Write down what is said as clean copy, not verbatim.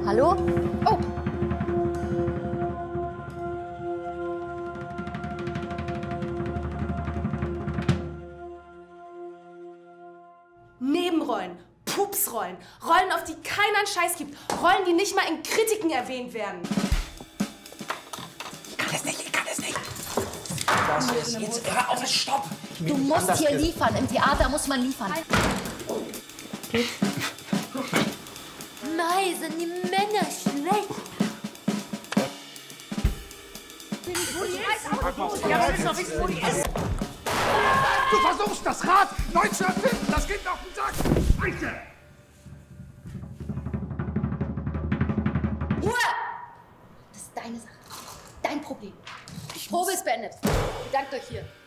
Hallo? Oh! Nebenrollen, Pupsrollen, Rollen, auf die keiner einen Scheiß gibt, Rollen, die nicht mal in Kritiken erwähnt werden. Ich kann es nicht. Das ist jetzt hör auf, stopp! Du musst hier liefern. Im Theater muss man liefern. Mei, sind die Männer schlecht. Ja, wir müssen doch wissen, wo die ist. Du versuchst, das Rad neu zu erfinden. Das geht auf den Sack. Scheiße! Ruhe! Das ist deine Sache. Dein Problem. Die Probe ist beendet. Bedankt euch hier.